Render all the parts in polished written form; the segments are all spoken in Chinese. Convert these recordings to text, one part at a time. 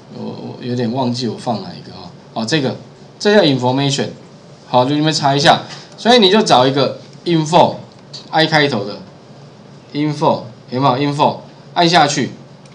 我有点忘记我放哪一个啊？哦，这叫 information。好，你们查一下。所以你就找一个 info I 开头的 info 有没有 info 按下去。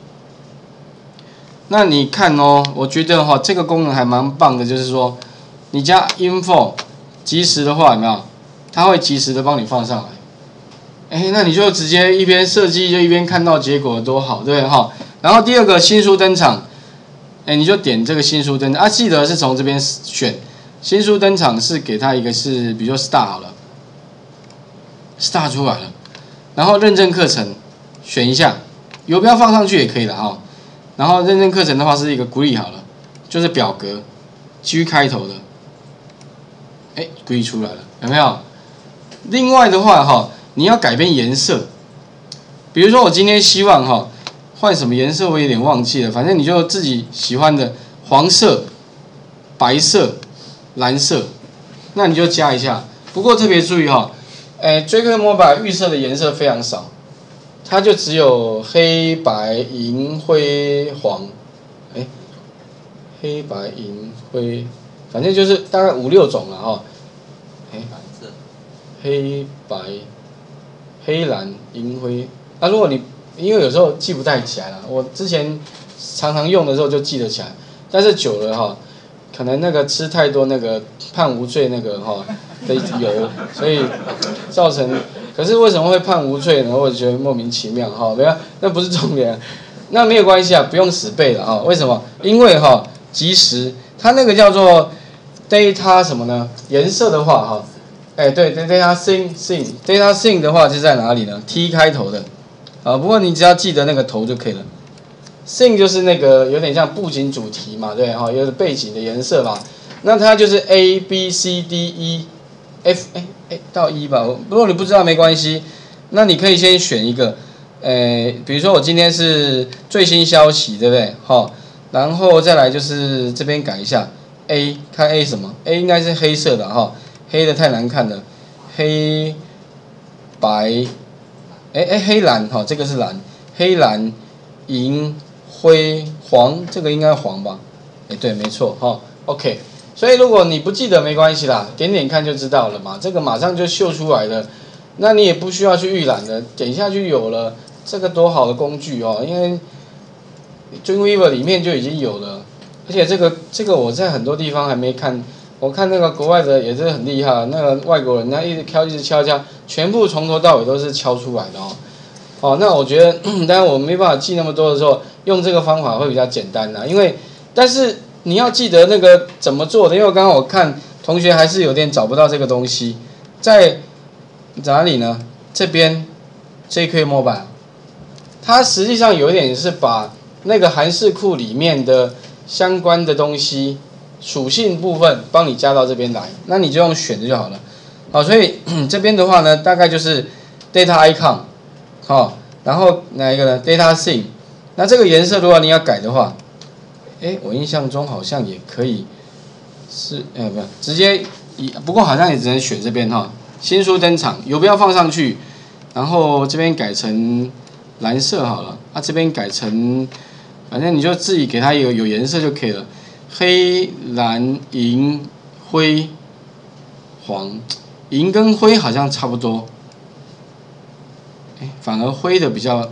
那你看哦，我觉得这个功能还蛮棒的，就是说你加 info 即时的话有没有？它会即时的帮你放上来。那你就直接一边设计就一边看到结果，多好，对不对然后第二个新书登场，你就点这个新书登场记得是从这边选。新书登场是给它一个是，比如说 Star 好了 ，Star 出来了，然后认证课程选一下，游标放上去也可以的然后认证课程的话是一个 Grid 好了，就是表格 G 开头的，Grid 出来了，有没有？另外的话你要改变颜色，比如说我今天希望换什么颜色，我有点忘记了，反正你就自己喜欢的黄色、白色。蓝色，那你就加一下。不过特别注意Dragon Mobile 预设的颜色非常少，它就只有黑白银灰黄，黑白银灰，反正就是大概5、6种了黑白、黑蓝、银灰。如果你因为有时候记不太起来了，我之前常常用的时候就记得起来，但是久了可能那个吃太多那个判无罪那个的油，所以造成。可是为什么会判无罪呢？我觉得莫名其妙不要，那不是重点，那没有关系不用死背了为什么？因为即时，它那个叫做 data 什么呢？颜色的话对 data data sync 的话是在哪里呢 ？T 开头的不过你只要记得那个头就可以了。Sync 就是那个有点像布景主题嘛，对有背景的颜色嘛，那它就是 A B C D E F 到 E 吧，如果你不知道没关系，那你可以先选一个，比如说我今天是最新消息，对不对？然后再来就是这边改一下 A， 看 A 什么 ？A 应该是黑色的黑的太难看了，黑白，黑蓝这个是蓝，黑蓝银。灰黄这个应该黄吧？对，没错OK， 所以如果你不记得没关系啦，点点看就知道了嘛。这个马上就秀出来了，那你也不需要去预览的，点下去有了，这个多好的工具因为 Dreamweaver 里面就已经有了，而且这个我在很多地方还没看，我看那个国外的也是很厉害，那个外国人他一直敲，全部从头到尾都是敲出来的那我觉得，当然我没办法记那么多的时候，用这个方法会比较简单因为，但是你要记得那个怎么做的，因为刚刚我看同学还是有点找不到这个东西，在哪里呢？这边 JQ Mobile， 它实际上有一点是把那个函式库里面的相关的东西属性部分帮你加到这边来，那你就用选的就好了。所以这边的话呢，大概就是 Data Icon。然后哪一个呢 ？Data Sync， 那这个颜色如果你要改的话，我印象中好像也可以是，不要直接不过好像也只能选这边新书登场，游标放上去，然后这边改成蓝色好了，这边改成，反正你就自己给它有颜色就可以了，黑、蓝、银、灰、黄，银跟灰好像差不多。反而灰的比较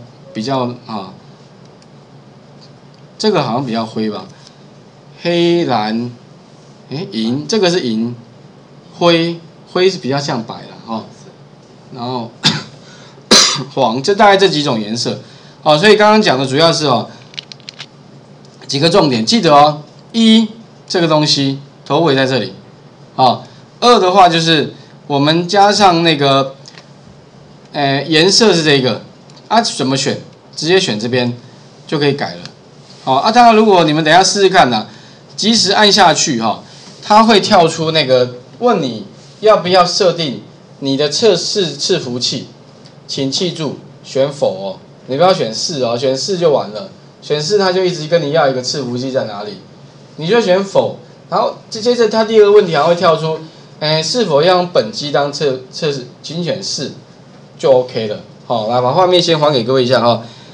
这个好像比较灰吧，黑蓝，银这个是银，灰是比较像白的然后黄，这大概这几种颜色所以刚刚讲的主要是几个重点，记得一这个东西头尾在这里二的话就是我们加上那个。颜色是这个怎么选？直接选这边就可以改了。当然如果你们等一下试试看即时按下去它会跳出那个问你要不要设定你的测试伺服器，请记住选否你不要选是选是就完了，选是它就一直跟你要一个伺服器在哪里，你就选否，然后接着它第二个问题还会跳出，是否要用本机当测试，请选是。就 OK 了，来把画面先还给各位一下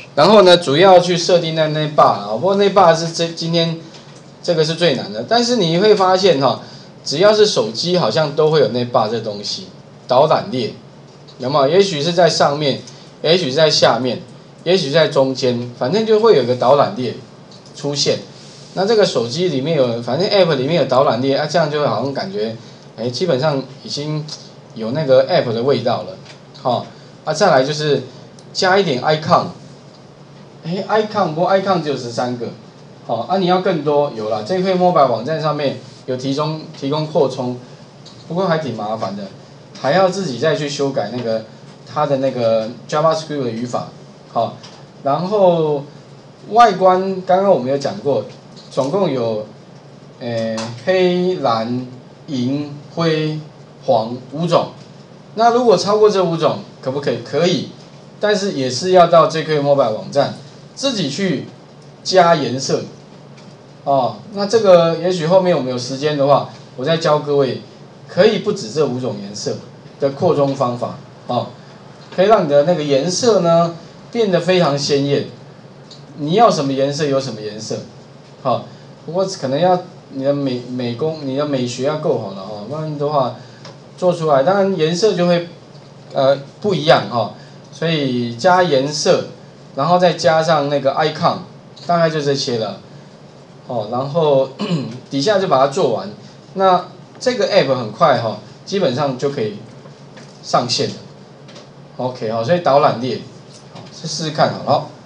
然后呢，主要去设定那 bar 啊，不过那 bar 是今天这个是最难的。但是你会发现哈，只要是手机好像都会有那 bar 这东西，导览列有没有？也许是在上面，也许是在下面，也许是在中间，反正就会有一个导览列出现。那这个手机里面有，反正 App 里面有导览列啊，这样就会好像感觉，基本上已经有那个 App 的味道了。好，再来就是加一点 icon。icon 不过 icon 只有13个，好你要更多有啦。JQuery Mobile 网站上面有提供扩充，不过还挺麻烦的，还要自己再去修改那个它的那个 JavaScript 的语法，好，然后外观刚刚我们有讲过，总共有黑、蓝、银、灰、黄5种。那如果超过这5种，可不可以？可以，但是也是要到 JQuery Mobile 网站自己去加颜色。那这个也许后面我们有时间的话，我再教各位，可以不止这5种颜色的扩充方法，可以让你的那个颜色呢变得非常鲜艳。你要什么颜色有什么颜色，不过可能要你的你的美学要够好了不然的话做出来，当然颜色就会不一样所以加颜色，然后再加上那个 icon， 大概就这些了。然后底下就把它做完，那这个 app 很快基本上就可以上线了。OK 所以导览列，试试看好了。